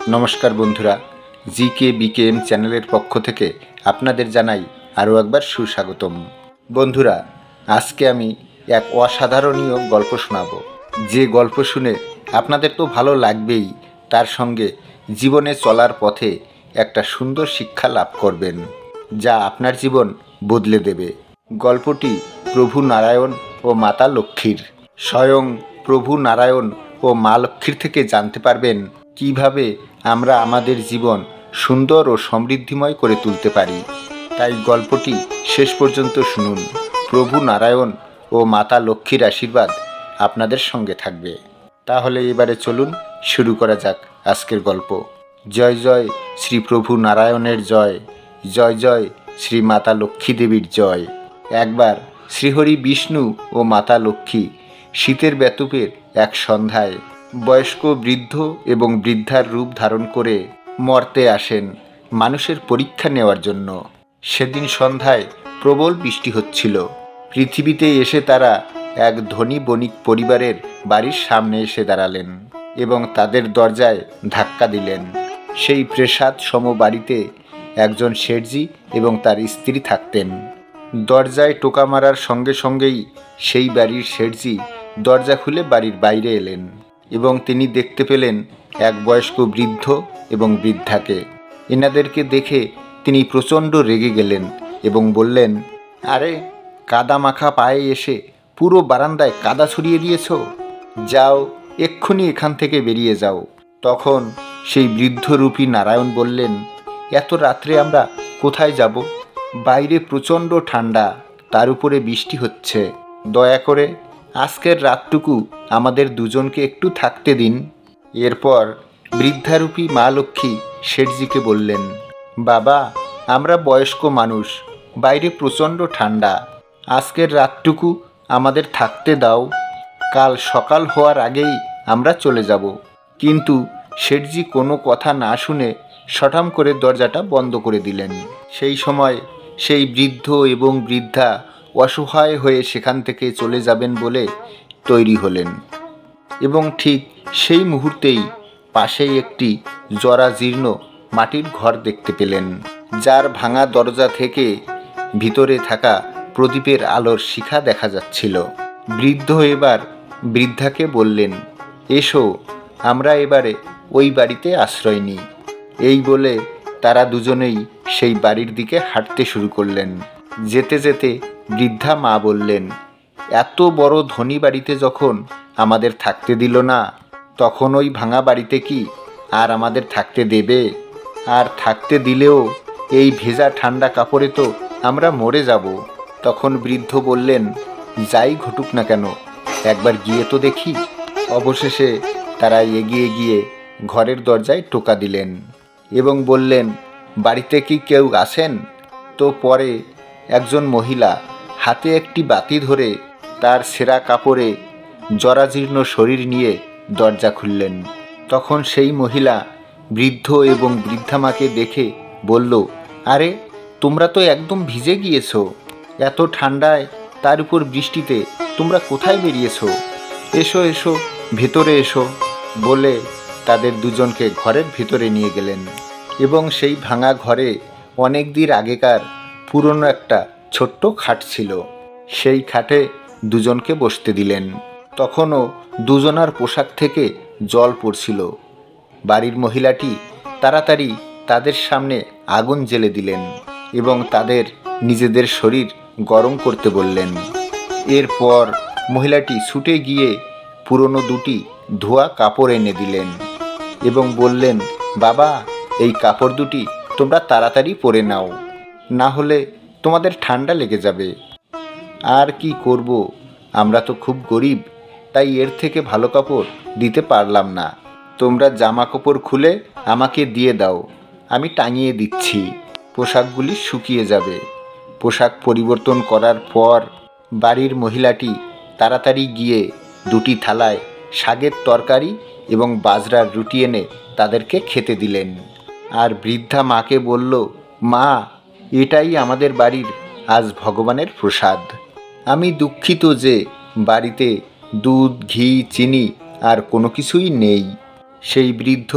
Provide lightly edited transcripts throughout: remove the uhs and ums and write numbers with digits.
নমস্কার বন্ধুরা, GK BKM চ্যানেলের পক্ষ থেকে আপনাদের জানাই আরও একবার সুস্বাগতম। বন্ধুরা, আজকে আমি এক অসাধারণীয় গল্প শোনাব। যে গল্প শুনে আপনাদের তো ভালো লাগবেই, তার সঙ্গে জীবনে চলার পথে একটা সুন্দর শিক্ষা লাভ করবেন, যা আপনার জীবন বদলে দেবে। গল্পটি প্রভু নারায়ণ ও মাতা লক্ষ্মীর। স্বয়ং প্রভু নারায়ণ ও মা লক্ষ্মীর থেকে জানতে পারবেন কিভাবে আমরা আমাদের জীবন সুন্দর ও সমৃদ্ধিময় করে তুলতে পারি। তাই গল্পটি শেষ পর্যন্ত শুনুন। প্রভু নারায়ণ ও মাতা লক্ষ্মীর আশীর্বাদ আপনাদের সঙ্গে থাকবে। তাহলে এবারে চলুন শুরু করা যাক আজকের গল্প। জয় জয় শ্রী প্রভু নারায়ণের জয়, জয় জয় শ্রী মাতা লক্ষ্মী দেবীর জয়। একবার শ্রীহরি বিষ্ণু ও মাতা লক্ষ্মী শীতের ব্যাতুপের এক সন্ধ্যায় বয়স্ক বৃদ্ধ এবং বৃদ্ধার রূপ ধারণ করে মর্তে আসেন মানুষের পরীক্ষা নেওয়ার জন্য। সেদিন সন্ধ্যায় প্রবল বৃষ্টি হচ্ছিল। পৃথিবীতে এসে তারা এক ধনী বণিক পরিবারের বাড়ির সামনে এসে দাঁড়ালেন এবং তাদের দরজায় ধাক্কা দিলেন। সেই প্রাসাদ সম বাড়িতে একজন শেঠজি এবং তার স্ত্রী থাকতেন। দরজায় টোকা মারার সঙ্গে সঙ্গেই সেই বাড়ির শেঠজি দরজা খুলে বাড়ির বাইরে এলেন এবং তিনি দেখতে পেলেন এক বয়স্ক বৃদ্ধ এবং বৃদ্ধাকে। এনাদেরকে দেখে তিনি প্রচণ্ড রেগে গেলেন এবং বললেন, আরে, কাদা মাখা পায়ে এসে পুরো বারান্দায় কাদা ছড়িয়ে দিয়েছ, যাও, এক্ষুনি এখান থেকে বেরিয়ে যাও। তখন সেই বৃদ্ধরূপী নারায়ণ বললেন, এত রাত্রে আমরা কোথায় যাব? বাইরে প্রচণ্ড ঠান্ডা, তার উপরে বৃষ্টি হচ্ছে। দয়া করে আজকের রাতটুকু আমাদের দুজনকে একটু থাকতে দিন। এরপর বৃদ্ধারূপী মা লক্ষ্মী শেঠজিকে বললেন, বাবা, আমরা বয়স্ক মানুষ, বাইরে প্রচণ্ড ঠান্ডা, আজকের রাতটুকু আমাদের থাকতে দাও, কাল সকাল হওয়ার আগেই আমরা চলে যাব। কিন্তু শেঠজি কোনো কথা না শুনে সঠাম করে দরজাটা বন্ধ করে দিলেন। সেই সময় সেই বৃদ্ধ এবং বৃদ্ধা অসহায় হয়ে সেখান থেকে চলে যাবেন বলে তৈরি হলেন এবং ঠিক সেই মুহূর্তেই পাশেই একটি জরাজীর্ণ মাটির ঘর দেখতে পেলেন, যার ভাঙা দরজা থেকে ভিতরে থাকা প্রদীপের আলোর শিখা দেখা যাচ্ছিল। বৃদ্ধ এবার বৃদ্ধাকে বললেন, এসো, আমরা এবারে ওই বাড়িতে আশ্রয় নিই। এই বলে তারা দুজনেই সেই বাড়ির দিকে হাঁটতে শুরু করলেন। যেতে যেতে বৃদ্ধা মা বললেন, এত বড় ধনী বাড়িতে যখন আমাদের থাকতে দিল না, তখন ওই ভাঙা বাড়িতে কি আর আমাদের থাকতে দেবে? আর থাকতে দিলেও এই ভেজা ঠান্ডা কাপড়ে তো আমরা মরে যাব। তখন বৃদ্ধ বললেন, যাই ঘটুক না কেন, একবার গিয়ে তো দেখি। অবশেষে তারা এগিয়ে গিয়ে ঘরের দরজায় টোকা দিলেন এবং বললেন, বাড়িতে কি কেউ আছেন? তো পরে একজন মহিলা হাতে একটি বাতি ধরে তার ছেঁড়া কাপড়ে জরাজীর্ণ শরীর নিয়ে দরজা খুললেন। তখন সেই মহিলা বৃদ্ধ এবং বৃদ্ধামাকে দেখে বলল, আরে, তোমরা তো একদম ভিজে গিয়েছো, এত ঠান্ডায়, তার উপর বৃষ্টিতে তোমরা কোথায় বেরিয়েছো? এসো এসো, ভেতরে এসো, বলে তাদের দুজনকে ঘরের ভিতরে নিয়ে গেলেন এবং সেই ভাঙা ঘরে অনেক দিন আগেকার পুরনো একটা ছোট্ট খাট ছিল। সেই খাটে দুজনকে বসতে দিলেন। তখনও দুজনার পোশাক থেকে জল পড়ছিল। বাড়ির মহিলাটি তাড়াতাড়ি তাদের সামনে আগুন জ্বেলে দিলেন এবং তাদের নিজেদের শরীর গরম করতে বললেন। এরপর মহিলাটি ছুটে গিয়ে পুরনো দুটি ধোয়া কাপড় এনে দিলেন এবং বললেন, বাবা, এই কাপড় দুটি তোমরা তাড়াতাড়ি পরে নাও, না হলে তোমাদের ঠান্ডা লেগে যাবে। আর কি করব, আমরা তো খুব গরিব, তাই এর থেকে ভালো কাপড় দিতে পারলাম না। তোমরা জামা কাপড় খুলে আমাকে দিয়ে দাও, আমি টাঙিয়ে দিচ্ছি, পোশাকগুলি শুকিয়ে যাবে। পোশাক পরিবর্তন করার পর বাড়ির মহিলাটি তাড়াতাড়ি গিয়ে দুটি থালায় শাকের তরকারি এবং বাজরার রুটি এনে তাদেরকে খেতে দিলেন। আর বৃদ্ধা মাকে বলল, মা, এটাই আমাদের বাড়ির আজ ভগবানের প্রসাদ। আমি দুঃখিত যে বাড়িতে দুধ, ঘি, চিনি আর কোনো কিছুই নেই। সেই বৃদ্ধ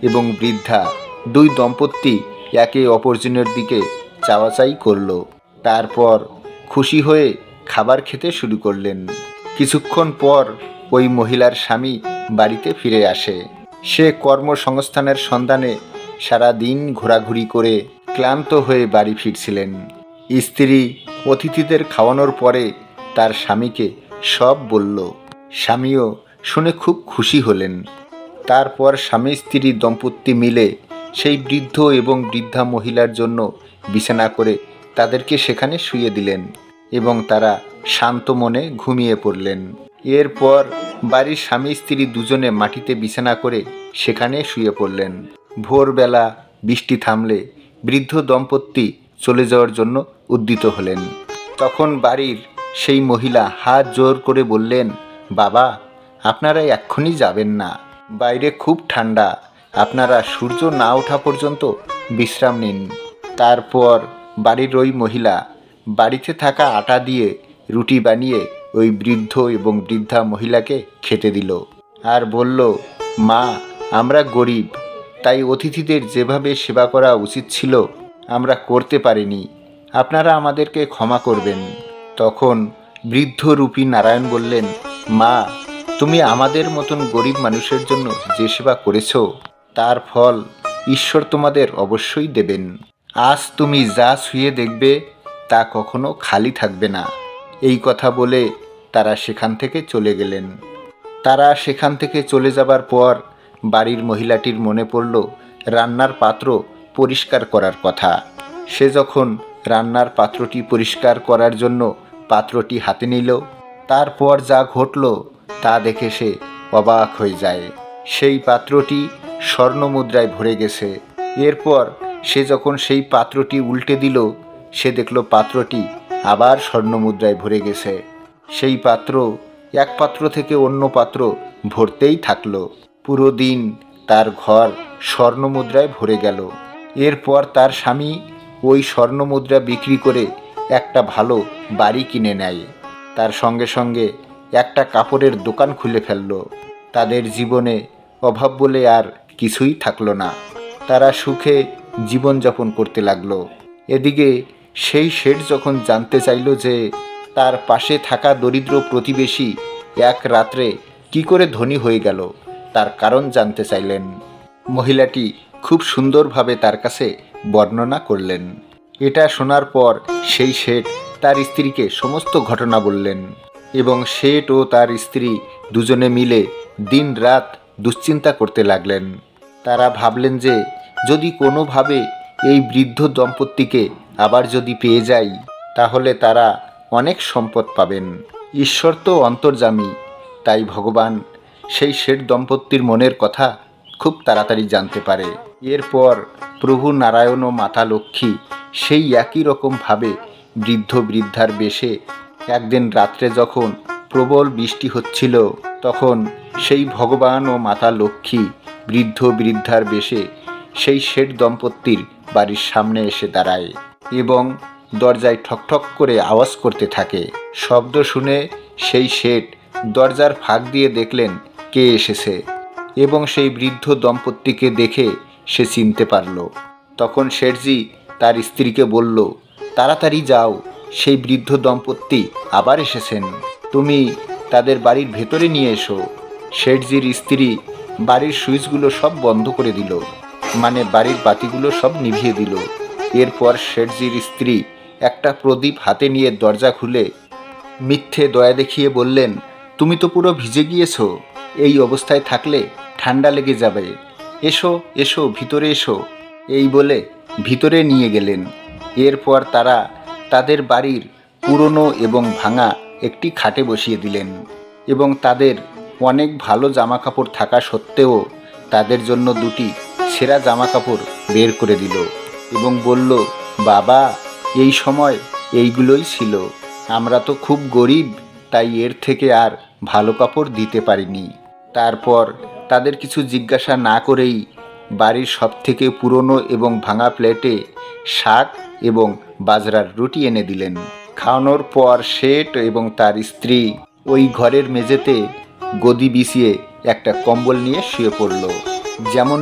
এবং বৃদ্ধা দুই দম্পতি একে অপরজনের দিকে চাওয়াচাই করল। তারপর খুশি হয়ে খাবার খেতে শুরু করলেন। কিছুক্ষণ পর ওই মহিলার স্বামী বাড়িতে ফিরে আসে। সে কর্মসংস্থানের সন্ধানে সারা দিন ঘোরাঘুরি করে ক্লান্ত হয়ে বাড়ি ফিরছিলেন। স্ত্রী অতিথিদের খাওয়ানোর পরে তার স্বামীকে সব বলল। স্বামীও শুনে খুব খুশি হলেন। তারপর স্বামী স্ত্রী দম্পতি মিলে সেই বৃদ্ধ এবং বৃদ্ধা মহিলার জন্য বিছানা করে তাদেরকে সেখানে শুইয়ে দিলেন এবং তারা শান্ত মনে ঘুমিয়ে পড়লেন। এরপর বাড়ির স্বামী স্ত্রী দুজনে মাটিতে বিছানা করে সেখানে শুয়ে পড়লেন। ভোরবেলা বৃষ্টি থামলে বৃদ্ধ দম্পতি চলে যাওয়ার জন্য উদ্যত হলেন। তখন বাড়ির সেই মহিলা হাত জোর করে বললেন, বাবা, আপনারা এক্ষুনি যাবেন না, বাইরে খুব ঠান্ডা, আপনারা সূর্য না ওঠা পর্যন্ত বিশ্রাম নিন। তারপর বাড়ির ওই মহিলা বাড়িতে থাকা আটা দিয়ে রুটি বানিয়ে ওই বৃদ্ধ এবং বৃদ্ধা মহিলাকে খেতে দিল আর বলল, মা, আমরা গরিব, তাই অতিথিদের যেভাবে সেবা করা উচিত ছিল আমরা করতে পারিনি, আপনারা আমাদেরকে ক্ষমা করবেন। তখন বৃদ্ধ রূপী নারায়ণ বললেন, মা, তুমি আমাদের মতন গরিব মানুষের জন্য যে সেবা করেছ তার ফল ঈশ্বর তোমাদের অবশ্যই দেবেন। আজ তুমি যা ছুঁয়ে দেখবে তা কখনো খালি থাকবে না। এই কথা বলে তারা সেখান থেকে চলে গেলেন। তারা সেখান থেকে চলে যাবার পর বাড়ির মহিলাটির মনে পড়ল রান্নার পাত্র পরিষ্কার করার কথা। সে যখন রান্নার পাত্রটি পরিষ্কার করার জন্য পাত্রটি হাতে নিল, তারপর যা ঘটল তা দেখে সে অবাক হয়ে যায়। সেই পাত্রটি স্বর্ণমুদ্রায় ভরে গেছে। এরপর সে যখন সেই পাত্রটি উল্টে দিল, সে দেখল পাত্রটি আবার স্বর্ণমুদ্রায় ভরে গেছে। সেই পাত্র এক পাত্র থেকে অন্য পাত্র ভরতেই থাকলো। পুরো দিন তার ঘর স্বর্ণমুদ্রায় ভরে গেল। এরপর তার স্বামী ওই স্বর্ণমুদ্রা বিক্রি করে একটা ভালো বাড়ি কিনে নেয়। তার সঙ্গে সঙ্গে একটা কাপড়ের দোকান খুলে ফেলল। তাদের জীবনে অভাব বলে আর কিছুই থাকলো না। তারা সুখে জীবনযাপন করতে লাগলো। এদিকে সেই শেঠ যখন জানতে চাইল যে তার পাশে থাকা দরিদ্র প্রতিবেশী এক রাত্রে কি করে ধনী হয়ে গেল, তার কারণ জানতে চাইলেন। মহিলাটি খুব সুন্দরভাবে তার কাছে বর্ণনা করলেন। এটা শোনার পর সেই শেঠ তার স্ত্রীকে সমস্ত ঘটনা বললেন এবং শেঠ ও তার স্ত্রী দুজনে মিলে দিন রাত দুশ্চিন্তা করতে লাগলেন। তারা ভাবলেন যে যদি কোনোভাবে এই বৃদ্ধ দম্পতিকে আবার যদি পেয়ে যাই তাহলে তারা অনেক সম্পদ পাবেন। ঈশ্বর তো অন্তর্যামী, তাই ভগবান সেই শেঠ দম্পতির মনের কথা খুব তাড়াতাড়ি জানতে পারে। এরপর প্রভু নারায়ণ ও মাতা লক্ষ্মী সেই একই রকমভাবে বৃদ্ধ বৃদ্ধার বেশে একদিন রাত্রে যখন প্রবল বৃষ্টি হচ্ছিল, তখন সেই ভগবান ও মাতা লক্ষ্মী বৃদ্ধ বৃদ্ধার বেশে সেই শেঠ দম্পতির বাড়ির সামনে এসে দাঁড়ায় এবং দরজায় ঠকঠক করে আওয়াজ করতে থাকে। শব্দ শুনে সেই শেঠ দরজার ফাঁক দিয়ে দেখলেন কে এসেছে এবং সেই বৃদ্ধ দম্পতিকে দেখে সে চিনতে পারল। তখন শেঠজি তার স্ত্রীকে বলল, তাড়াতাড়ি যাও, সেই বৃদ্ধ দম্পতি আবার এসেছেন, তুমি তাদের বাড়ির ভেতরে নিয়ে এসো। শেঠজির স্ত্রী বাড়ির সুইচগুলো সব বন্ধ করে দিল, মানে বাড়ির বাতিগুলো সব নিভিয়ে দিল। এরপর শেঠজির স্ত্রী একটা প্রদীপ হাতে নিয়ে দরজা খুলে মিথ্যে দয়া দেখিয়ে বললেন, তুমি তো পুরো ভিজে গিয়েছো, এই অবস্থায় থাকলে ঠান্ডা লেগে যাবে, এসো এসো ভিতরে এসো। এই বলে ভিতরে নিয়ে গেলেন। এরপর তারা তাদের বাড়ির পুরনো এবং ভাঙা একটি খাটে বসিয়ে দিলেন এবং তাদের অনেক ভালো জামাকাপড় থাকা সত্ত্বেও তাদের জন্য দুটি ছেঁড়া জামাকাপড় বের করে দিল এবং বলল, বাবা, এই সময় এইগুলোই ছিল, আমরা তো খুব গরিব, তাই এর থেকে আর ভালো কাপড় দিতে পারিনি। তারপর তাদের কিছু জিজ্ঞাসা না করেই বাড়ির সবথেকে পুরনো এবং ভাঙা প্লেটে শাক এবং বাজরার রুটি এনে দিলেন। খাওয়ানোর পর শেঠ এবং তার স্ত্রী ওই ঘরের মেঝেতে গদি বিছিয়ে একটা কম্বল নিয়ে শুয়ে পড়ল, যেমনটা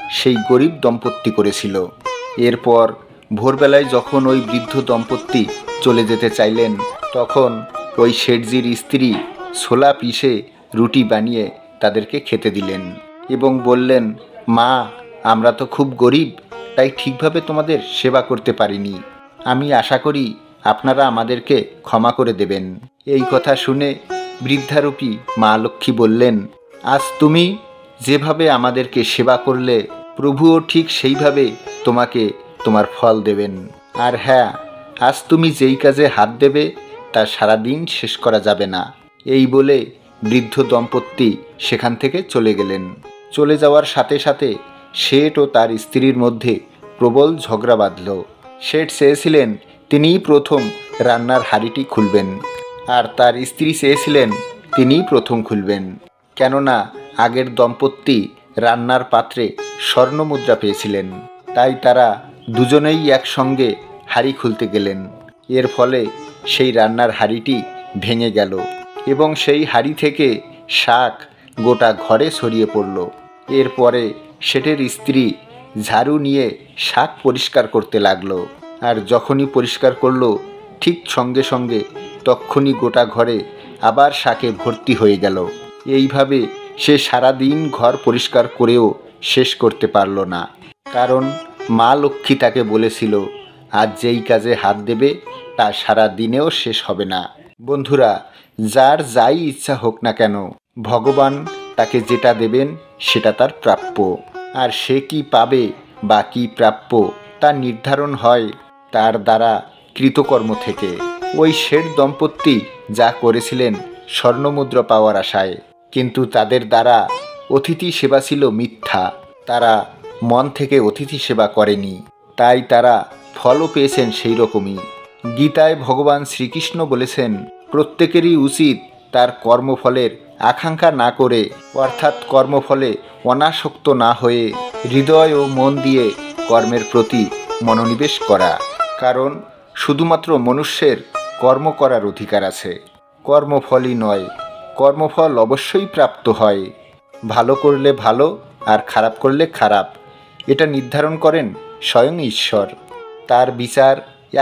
সেই গরিব দম্পতি করেছিল। এরপর ভোরবেলায় যখন ওই বৃদ্ধ দম্পতি চলে যেতে চাইলেন, তখন ওই শেঠজির স্ত্রী ছোলা পিষে রুটি বানিয়ে তাদেরকে খেতে দিলেন এবং বললেন, মা, আমরা তো খুব গরিব, তাই ঠিকভাবে তোমাদের সেবা করতে পারিনি। আমি আশা করি আপনারা আমাদেরকে ক্ষমা করে দেবেন। এই কথা শুনে বৃদ্ধারূপী মা লক্ষ্মী বললেন, আজ তুমি যেভাবে আমাদেরকে সেবা করলে, প্রভুও ঠিক সেইভাবে তোমাকে তোমার ফল দেবেন। আর হ্যাঁ, আজ তুমি যেই কাজে হাত দেবে তা সারাদিন শেষ করা যাবে না। এই বলে বৃদ্ধ দম্পতি সেখান থেকে চলে গেলেন। চলে যাওয়ার সাথে সাথে শেঠ ও তার স্ত্রীর মধ্যে প্রবল ঝগড়া বাঁধল। শেঠ চেয়েছিলেন তিনিই প্রথম রান্নার হাঁড়িটি খুলবেন, আর তার স্ত্রী চেয়েছিলেন তিনিই প্রথম খুলবেন, কেননা আগের দম্পতি রান্নার পাত্রে স্বর্ণমুদ্রা পেয়েছিলেন। তাই তারা দুজনেই একসঙ্গে হাঁড়ি খুলতে গেলেন। এর ফলে সেই রান্নার হাঁড়িটি ভেঙে গেল এবং সেই হাঁড়ি থেকে শাক গোটা ঘরে ছড়িয়ে পড়ল। এরপরে শেঠের স্ত্রী ঝাড়ু নিয়ে শাক পরিষ্কার করতে লাগলো, আর যখনই পরিষ্কার করলো ঠিক সঙ্গে সঙ্গে তক্ষুনি গোটা ঘরে আবার শাকে ভর্তি হয়ে গেল। এইভাবে সে সারাদিন ঘর পরিষ্কার করেও শেষ করতে পারল না, কারণ মা লক্ষ্মী তাকে বলেছিল আজ যেই কাজে হাত দেবে তা সারা দিনেও শেষ হবে না। বন্ধুরা, যার যাই ইচ্ছা হোক না কেন, ভগবান তাকে যেটা দেবেন সেটা তার প্রাপ্য, আর সে কি পাবে বা কি প্রাপ্য তা নির্ধারণ হয় তার দ্বারা কৃতকর্ম থেকে। ওই শেঠ দম্পতি যা করেছিলেন স্বর্ণমুদ্রা পাওয়ার আশায়, কিন্তু তাদের দ্বারা অতিথি সেবা ছিল মিথ্যা। তারা মন থেকে অতিথি সেবা করেনি, তাই তারা ফলও পেয়েছেন সেই রকমই। গীতায় ভগবান শ্রীকৃষ্ণ বলেছেন, প্রত্যেকেরই উচিত তার কর্মফলের আকাঙ্ক্ষা না করে, অর্থাৎ কর্মফলে অনাসক্ত না হয়ে হৃদয় ও মন দিয়ে কর্মের প্রতি মনোনিবেশ করা। কারণ শুধুমাত্র মনুষ্যের কর্ম করার অধিকার আছে, কর্মফলই নয়। কর্মফল অবশ্যই প্রাপ্ত হয়, ভালো করলে ভালো আর খারাপ করলে খারাপ, এটা নির্ধারণ করেন স্বয়ং ঈশ্বর। তার বিচার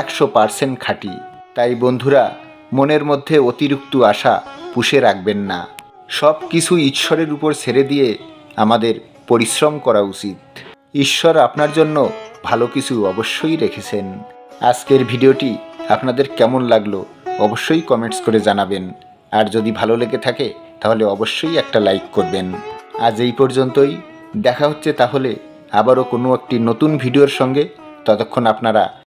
100% খাঁটি। তাই বন্ধুরা, মনের মধ্যে অতিরিক্ত আশা পুষে রাখবেন না। সব কিছু ঈশ্বরের উপর ছেড়ে দিয়ে আমাদের পরিশ্রম করা উচিত। ঈশ্বর আপনার জন্য ভালো কিছু অবশ্যই রেখেছেন। আজকের ভিডিওটি আপনাদের কেমন লাগলো অবশ্যই কমেন্টস করে জানাবেন, আর যদি ভালো লেগে থাকে তাহলে অবশ্যই একটা লাইক করবেন। আজ এই পর্যন্তই, দেখা হচ্ছে তাহলে আবারও কোনো একটি নতুন ভিডিওর সঙ্গে। ততক্ষণ আপনারা